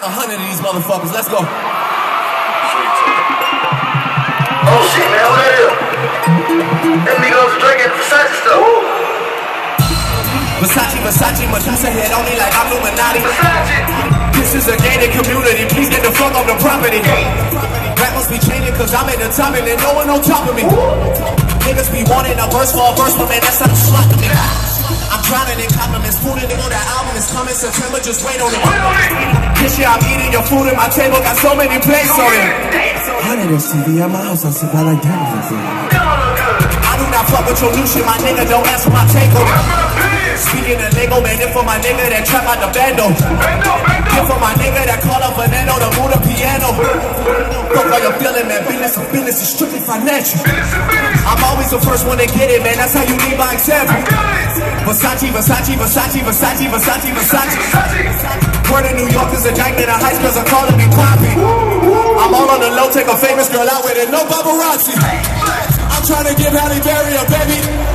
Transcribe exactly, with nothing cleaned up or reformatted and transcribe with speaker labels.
Speaker 1: a hundred of these motherfuckers. Let's go.
Speaker 2: Oh shit, man, what that is? Them niggas drinking Versace stuff.
Speaker 1: Versace, Versace, Medusa head on me like I'm Illuminati.
Speaker 2: Versace.
Speaker 1: This is a gated community, please get the fuck off the property. Rap must be changing cause I'm at the top and there's no one on top of me. Niggas be wanting a verse for a verse, but man, that's not a slot to me. I'm drowning in compliments, food in the that album is coming September, just wait on it. This year I'm eating your food and my table got so many plates on it. Hundred S T V at my house, I sit by like that. I do not fuck with your new shit, my nigga, don't ask for my take on it. Speaking of Lego, man, if for my nigga that trap out the bando. If for my nigga that call up Fernando to move the piano. Fuck how you feeling, man, business is business, is strictly financial. I'm always the first one to get it, man, that's how you lead by example. Versace, Versace, Versace, Versace, Versace, Versace. Word in New York is a jank that the high girls are calling me Poppy. I'm all on the low, take a famous girl out with it, no paparazzi. I'm trying to give Halle Berry a baby.